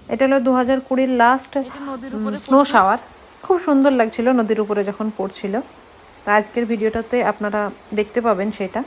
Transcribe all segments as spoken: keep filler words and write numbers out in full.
এটা হলো দু হাজার কুড়ির লাস্ট স্নো শাওয়ার। খুব সুন্দর লাগছিল নদীর উপরে যখন পড়ছিল। তা আজকের ভিডিওটাতে আপনারা দেখতে পাবেন সেটা।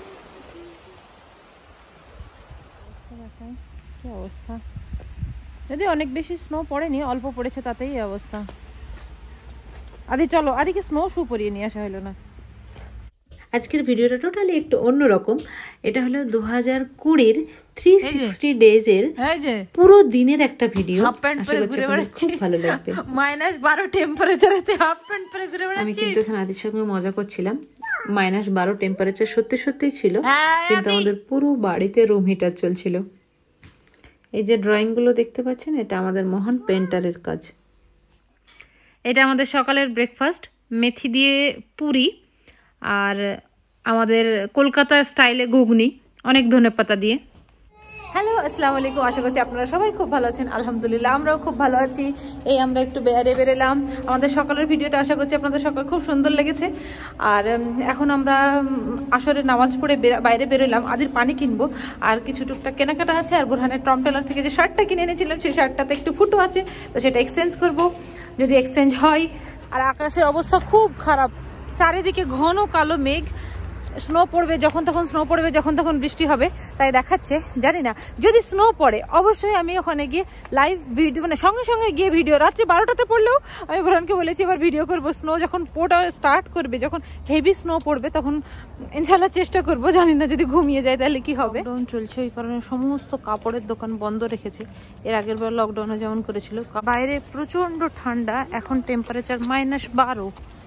কি অবস্থা, যদি অনেক বেশি স্নো পড়েনি, অল্প পড়েছে তাতেই এই অবস্থা। আদি চলো, আদিকে স্নো শু পরিয়ে নিয়ে আসা হলো না। আজকের ভিডিওটা টোটালি একটু অন্যরকম। এটা হলো দু হাজার কুড়ির থ্রি সিক্সটি ডেজের পুরো দিনের একটা ভিডিও। খুব ভালো লাগবে। মাইনাস বারো টেম্পারেচারেতে হাফ প্যান্ট পরে ঘুরে বেড়াচ্ছি। আমি কিন্তু এখানে আদির সঙ্গে মজা করছিলাম। মাইনাস বারো টেম্পারেচার সত্যি সত্যিই ছিল, কিন্তু আমাদের পুরো বাড়িতে রুম হিটার চলছিল। এই যে ড্রয়িংগুলো দেখতে পাচ্ছেন, এটা আমাদের মহান পেন্টারের কাজ। এটা আমাদের সকালের ব্রেকফাস্ট, মেথি দিয়ে পুরি আর আমাদের কলকাতা স্টাইলে ঘুগনি, অনেক ধনেপাতা দিয়ে। হ্যালো, আসসালামু আলাইকুম। আশা করছি আপনারা সবাই খুব ভালো আছেন। আলহামদুলিল্লাহ আমরাও খুব ভালো আছি। এই আমরা একটু বেড়ে বেরোলাম। আমাদের সকালের ভিডিওটা আশা করছি আপনাদের সকাল খুব সুন্দর লেগেছে। আর এখন আমরা আসরের নামাজ পড়ে বাইরে বেরোলাম। আদির পানি কিনবো আর কিছু টুকটাক কেনাকাটা আছে। আর বোরহানের টম টেলার থেকে যে শার্টটা কিনে এনেছিলাম সেই শার্টটাতে একটু ফুটো আছে, তো সেটা এক্সচেঞ্জ করব যদি এক্সচেঞ্জ হয়। আর আকাশের অবস্থা খুব খারাপ, চারিদিকে ঘন কালো মেঘ। স্নো পড়বে যখন তখন, স্নো পড়বে যখন তখন বৃষ্টি হবে তাই দেখাচ্ছে। জানি না, যদি স্নো পড়ে অবশ্যই আমি ওখানে গিয়ে লাইভ ভিডিও, মানে সঙ্গে সঙ্গে গিয়ে ভিডিও, রাত্রি বারোটাতে পড়লেও আমি বোরহানকে বলেছি এবার ভিডিও করবো। স্নো যখন পড়া স্টার্ট করবে, যখন হেভি স্নো পড়বে তখন ইনশাল্লাহ চেষ্টা করবো। জানি না যদি ঘুমিয়ে যায় তাহলে কি হবে। লকডাউন চলছে, এই কারণে সমস্ত কাপড়ের দোকান বন্ধ রেখেছে। এর আগের বার লকডাউনে যেমন করেছিল। বাইরে প্রচন্ড ঠান্ডা, এখন টেম্পারেচার মাইনাস বারো।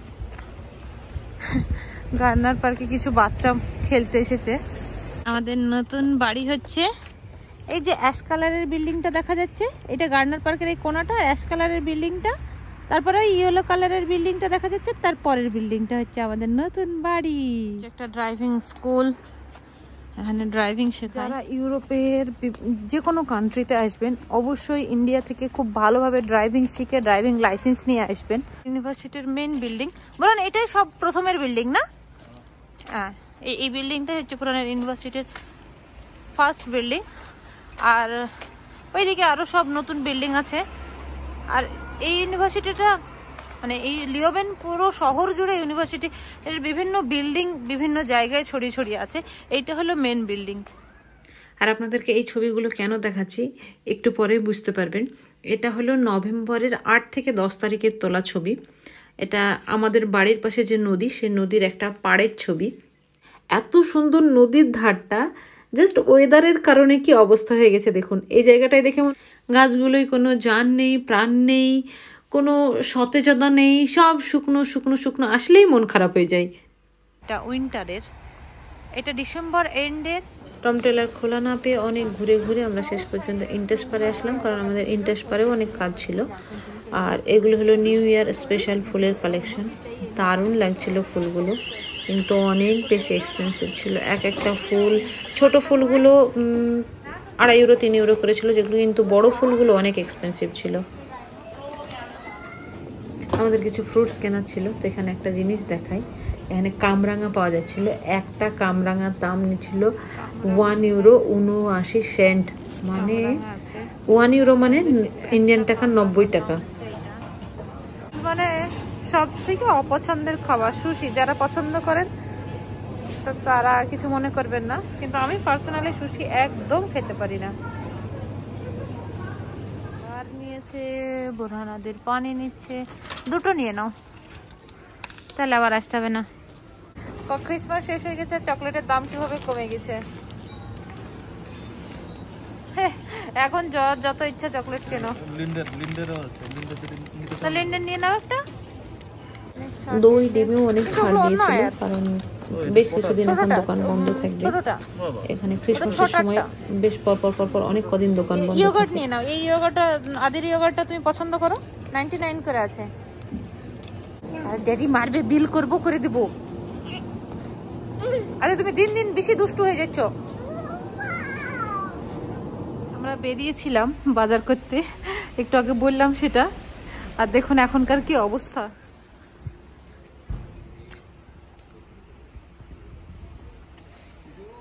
গার্নার পার্কে কিছু বাচ্চা খেলতে এসেছে। আমাদের নতুন বাড়ি হচ্ছে। এই যে অ্যাশ কালারের বিল্ডিংটা দেখা যাচ্ছে, এটা গার্নার পার্কের এই কোনাটা অ্যাশ কালারের বিল্ডিংটা। তারপরে ওই ইয়েলো কালারের বিল্ডিংটা দেখা যাচ্ছে, তারপরের বিল্ডিংটা হচ্ছে আমাদের নতুন বাড়ি। একটা ড্রাইভিং স্কুল, এখানে ড্রাইভিং শেখায়। যারা ইউরোপের যে কোনো কান্ট্রিতে আসবেন অবশ্যই ইন্ডিয়া থেকে খুব ভালোভাবে ড্রাইভিং শিখে ড্রাইভিং লাইসেন্স নিয়ে আসবেন। ইউনিভার্সিটির মেইন বিল্ডিং, বলুন এটাই সব প্রথমের বিল্ডিং না? হ্যাঁ, এই বিল্ডিংটাই হচ্ছে পুরানো ইউনিভার্সিটির ফার্স্ট বিল্ডিং। আর ওইদিকে আরো সব নতুন বিল্ডিং আছে। আর এই ইউনিভার্সিটিটা, মানে এই লিওবেন পুরো শহর জুড়ে ইউনিভার্সিটি এর বিভিন্ন বিল্ডিং বিভিন্ন জায়গায় ছড়িয়ে ছড়িয়ে আছে। এইটা হলো মেন বিল্ডিং। আর আপনাদেরকে এই ছবিগুলো কেন দেখাচ্ছি একটু পরে বুঝতে পারবেন। এটা হলো নভেম্বরের আট থেকে দশ তারিখের তোলা ছবি। এটা আমাদের বাড়ির পাশে যে নদী, সেই নদীর একটা পাড়ের ছবি। এত সুন্দর নদীর ধারটা, জাস্ট ওয়েদারের কারণে কি অবস্থা হয়ে গেছে দেখুন। এই জায়গাটায় দেখে গাছগুলোই কোনো জান নেই, প্রাণ নেই, কোনো সতেজতা নেই, সব শুকনো শুকনো শুকনো, আসলেই মন খারাপ হয়ে যায়। এটা উইন্টারের, এটা ডিসেম্বর এন্ডের। টম টেলার খোলা না পেয়ে অনেক ঘুরে ঘুরে আমরা শেষ পর্যন্ত ইন্টাস পারে আসলাম, কারণ আমাদের ইন্টাস পারেও অনেক কাজ ছিল। আর এগুলো হলো নিউ ইয়ার স্পেশাল ফুলের কালেকশন। দারুণ লাগছিল ফুলগুলো, কিন্তু অনেক বেশি এক্সপেন্সিভ ছিল। এক একটা ফুল, ছোট ফুলগুলো আড়াই ইউরো তিন ইউরো করেছিল, যেগুলো কিন্তু বড় ফুলগুলো অনেক এক্সপেন্সিভ ছিল। আমাদের কিছু ফ্রুটস কেনা ছিল, তো এখানে একটা জিনিস দেখাই। এখানে কামরাঙা পাওয়া যাচ্ছিল। একটা কামরাঙার দাম নিচ্ছিল ওয়ান ইউরো উনআশি সেন্ট, মানে ওয়ান ইউরো মানে ইন্ডিয়ান টাকা নব্বই টাকা। মানে সব থেকে অপছন্দের খাবার সুশি। যারা পছন্দ করেন তো তারা কিছু মনে করবেন না, কিন্তু আমি পার্সোনালি সুশি একদম খেতে পারি না। আর নিয়েছে বোরহানাদের পানি নিচ্ছে, দুটো নিয়ে নাও তাহলে আবার আসতে হবে না। ক্রিসমাস শেষ হয়ে গেছে, চকলেটের দাম কিভাবে কমে গেছে। এখন যত ইচ্ছা চকলেট কেনো। লিন্ডেন নিয়ে নাও একটা। দই ডিমেও অনেক ছাড় দিয়েছিল, কারণ বেশ কিছুদিন এখন দোকান বন্ধ থাকবে। এখানে ক্রিসমাসের সময় বেশ পর পর পর পর অনেক কদিন দোকান বন্ধ। ইয়োগার্ট নিয়ে নাও। এই ইয়োগার্টটা, আদির ইয়োগার্টটা তুমি পছন্দ করো, নাইনটি নাইন করে আছে। আর ড্যাডি মারবে, বিল করব, করে দিব। আরে তুমি দিন দিন বেশি দুষ্টু হয়ে যাচ্ছ। আমরা বেরিয়েছিলাম বাজার করতে, একটু আগে বললাম সেটা। আর দেখুন এখনকার কি অবস্থা।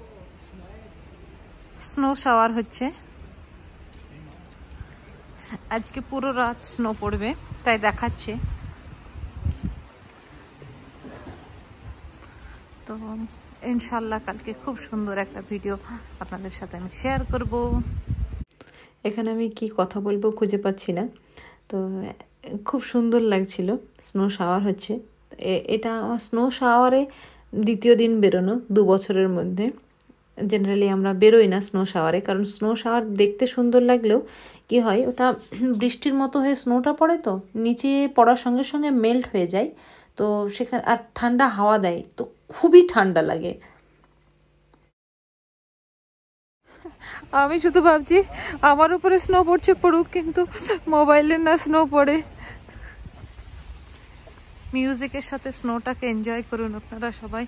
স্নো শাওয়ার হচ্ছে। আজকে পুরো রাত স্নো পড়বে তাই দেখাচ্ছে। তো ইনশাল্লাহ কালকে খুব সুন্দর একটা ভিডিও আপনাদের সাথে আমি শেয়ার করব। এখানে আমি কি কথা বলবো খুঁজে পাচ্ছি না। তো খুব সুন্দর লাগছিল, স্নো শাওয়ার হচ্ছে। এটা আমার স্নো শাওয়ারে দ্বিতীয় দিন বেরোনো দু বছরের মধ্যে। জেনারেলি আমরা বেরোই না স্নো শাওয়ারে, কারণ স্নো শাওয়ার দেখতে সুন্দর লাগলেও কি হয়, ওটা বৃষ্টির মতো হয়ে স্নোটা পড়ে, তো নিচে পড়ার সঙ্গে সঙ্গে মেল্ট হয়ে যায়, তো সেখানে আর ঠান্ডা হাওয়া দেয়, তো খুবই ঠান্ডা লাগে। আমি শুধু ভাবছি আমার উপরে স্নো পড়ছে পড়ুক, কিন্তু মোবাইলে না স্নো পড়ে। মিউজিকের সাথে স্নোটাকে এনজয় করুন আপনারা সবাই।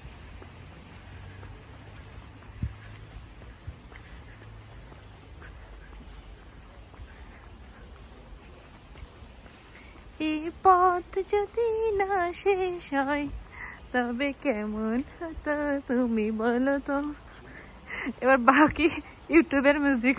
এই পথ যদি না শেষ হয় তবে কেমন হতো তুমি বলো তো। এবার বাকি ইউটিউবের মিউজিক।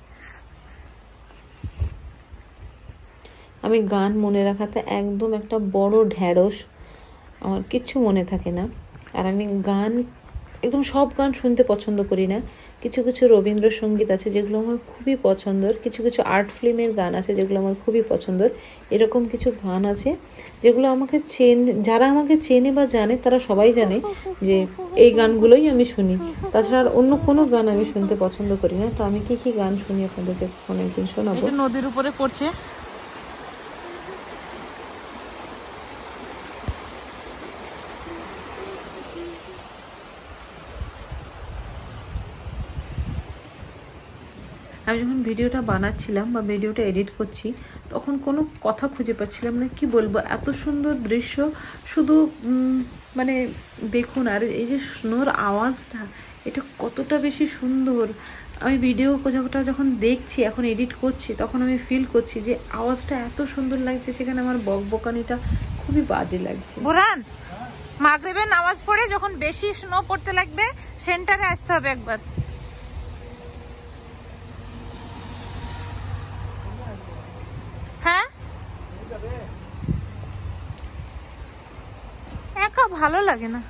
আমি গান মনে রাখাতে একদম একটা বড় ঢ্যাঁড়স, আমার কিচ্ছু মনে থাকে না। আর আমি গান একদম সব গান শুনতে পছন্দ করি না। কিছু কিছু রবীন্দ্রসঙ্গীত আছে যেগুলো আমার খুবই পছন্দর, কিছু কিছু আর্ট ফিল্মের গান আছে যেগুলো আমার খুবই পছন্দর। এরকম কিছু গান আছে যেগুলো আমাকে চেন যারা আমাকে চেনে বা জানে তারা সবাই জানে যে এই গানগুলোই আমি শুনি। তাছাড়া আর অন্য কোনো গান আমি শুনতে পছন্দ করি না। তো আমি কি কি গান শুনি আপনাদেরকে অনেকদিন শোনাবো। নদীর উপরে পড়ছে। আমি যখন ভিডিওটা বানাচ্ছিলাম বা ভিডিওটা এডিট করছি তখন কোনো কথা খুঁজে পাচ্ছিলাম না, কি বলবো, এত সুন্দর দৃশ্য। শুধু মানে দেখুন, আর এই যে স্নোর আওয়াজটা, এটা কতটা বেশি সুন্দর। আমি ভিডিও কোথাওটা যখন দেখছি, এখন এডিট করছি, তখন আমি ফিল করছি যে আওয়াজটা এত সুন্দর লাগছে, সেখানে আমার বকবকানিটা খুবই বাজে লাগছে। বুরান, মাগরিবের নামাজ পড়ে যখন বেশি স্নো পড়তে লাগবে সেন্টারে আসতে হবে একবার। হ্যাঁ, একা ভালো লাগে না।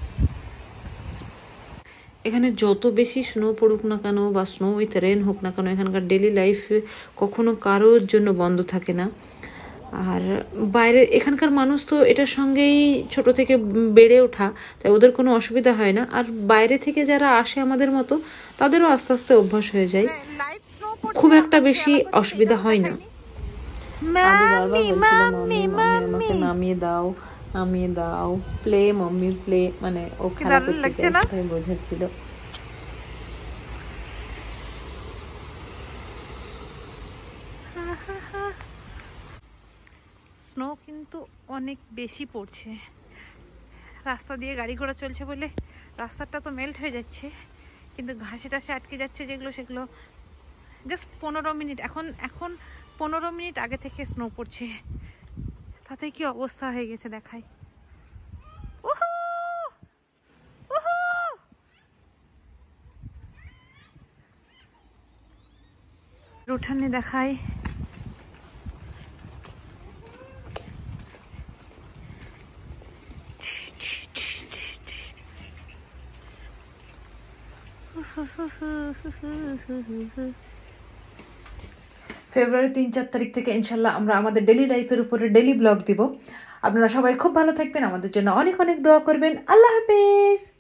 এখানে যত বেশি স্নো পড়ুক না কেন বা স্নো উইথ রেন হোক না কেন, এখানকার ডেলি লাইফ কখনো কারোর জন্য বন্ধ থাকে না। আর বাইরে এখানকার মানুষ তো এটার সঙ্গেই ছোট থেকে বেড়ে ওঠা, তাই ওদের কোনো অসুবিধা হয় না। আর বাইরে থেকে যারা আসে আমাদের মতো, তাদেরও আস্তে আস্তে অভ্যাস হয়ে যায়, খুব একটা বেশি অসুবিধা হয় না। আদি বারবার বলছিল মাম্মি মাম্মি আমাকে নামিয়ে দাও নামিয়ে দাও, প্লে মাম্মি প্লে, মানে ও খেলা করতে চাইছে, তাই বোঝাচ্ছিল। স্নো কিন্তু অনেক বেশি পড়ছে। রাস্তা দিয়ে গাড়ি ঘোড়া চলছে বলে রাস্তাটা তো মেল্ট হয়ে যাচ্ছে, কিন্তু ঘাসে টাসে আটকে যাচ্ছে যেগুলো, সেগুলো জাস্ট পনেরো মিনিট এখন এখন পনেরো মিনিট আগে থেকে স্নো পড়ছে, তাতে কি অবস্থা হয়ে গেছে দেখাই। উঠানে দেখাই। ফেব্রুয়ারি তিন চার তারিখ থেকে ইনশাল্লাহ আমরা আমাদের ডেলি লাইফের উপরে ডেলি ব্লগ দিব। আপনারা সবাই খুব ভালো থাকবেন, আমাদের জন্য অনেক অনেক দোয়া করবেন। আল্লাহ হাফেজ।